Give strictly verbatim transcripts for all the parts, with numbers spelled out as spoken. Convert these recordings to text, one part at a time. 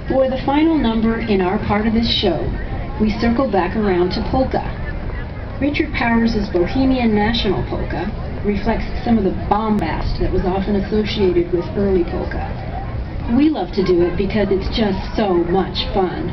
For the final number in our part of this show, we circle back around to polka. Richard Powers' Bohemian National Polka reflects some of the bombast that was often associated with early polka. We love to do it because it's just so much fun.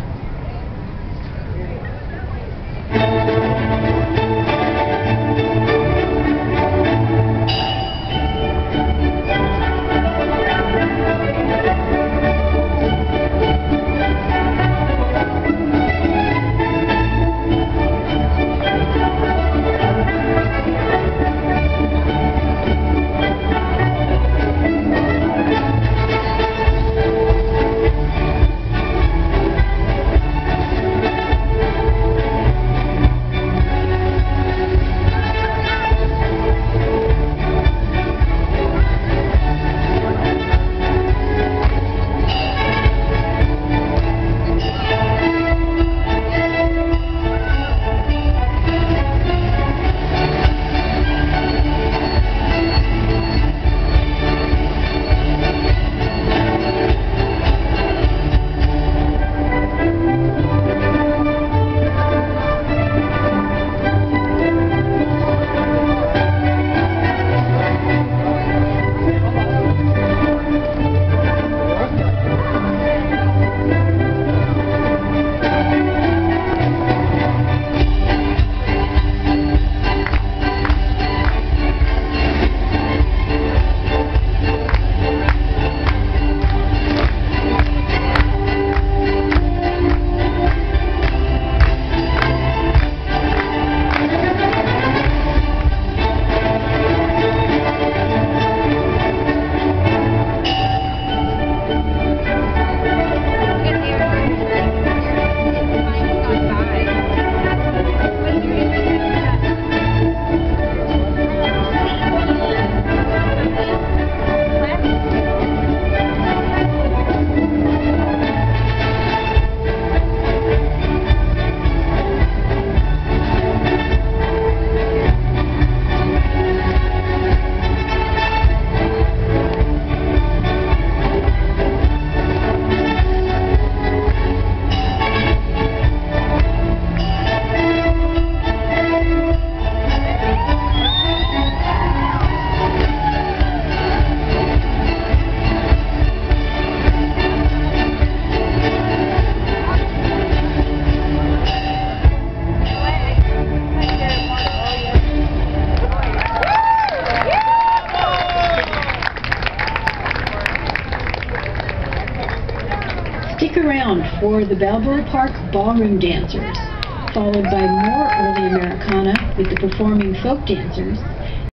Stick around for the Balboa Park Ballroom Dancers, followed by more early Americana with the performing folk dancers,